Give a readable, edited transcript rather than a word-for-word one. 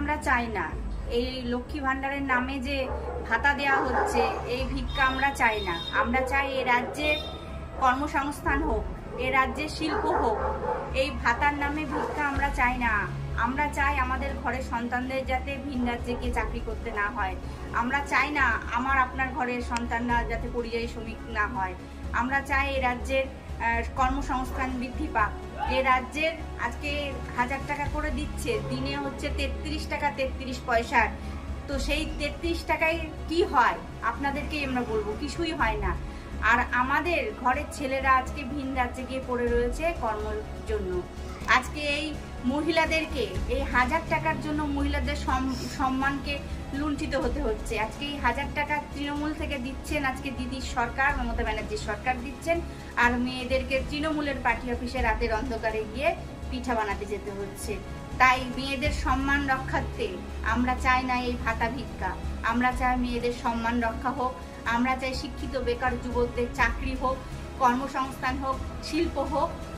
আমরা চাই না। এই লক্ষ্মী ভাণ্ডারের নামে যে ভাতা দেওয়া হচ্ছে, এই ভিক্ষা আমরা চাই না। আমরা চাই এই রাজ্যে কর্মসংস্থান হোক, এই রাজ্যে শিল্প হোক। এই ভাতার নামে ভিক্ষা আমরা চাই না। আমরা চাই আমাদের ঘরের সন্তানদের যাতে ভিন রাজ্যে গিয়ে চাকরি করতে না হয়। আমরা চাই না আমার আপনার ঘরের সন্তানরা যাতে পরিযায়ী শ্রমিক না হয়। আমরা চাই এই রাজ্যের কর্মসংস্থান বৃদ্ধি পাক। এই রাজ্যের আজকে 1000 টাকা করে দিচ্ছে, দিনে হচ্ছে 33 টাকা 33 পয়সা। তো সেই 33 টাকায় কি হয় আপনাদেরকেই আমরা বলবো, কিছুই হয় না। আর আমাদের ঘরের ছেলেরা আজকে ভিন রাজ্যে গিয়ে পড়ে রয়েছে কর্মের জন্য। আজকে এই মহিলাদেরকে এই 1000 টাকার জন্য মহিলাদের সম্মানকে লুণ্ঠিত হতে হচ্ছে। আজকে এই 1000 টাকা তৃণমূল থেকে দিচ্ছেন আজকে দিদির সরকার, মমতা ব্যানার্জির সরকার দিচ্ছেন, আর মেয়েদেরকে তৃণমূলের পার্টি অফিসে রাতের অন্ধকারে গিয়ে পিঠা বানাতে যেতে হচ্ছে। তাই মেয়েদের সম্মান রক্ষার্থে আমরা চাই না এই ভাতা ভিক্ষা। আমরা চাই মেয়েদের সম্মান রক্ষা হোক। আমরা চাই শিক্ষিত বেকার যুবকদের চাকরি হোক, কর্মসংস্থান হোক, শিল্প হোক।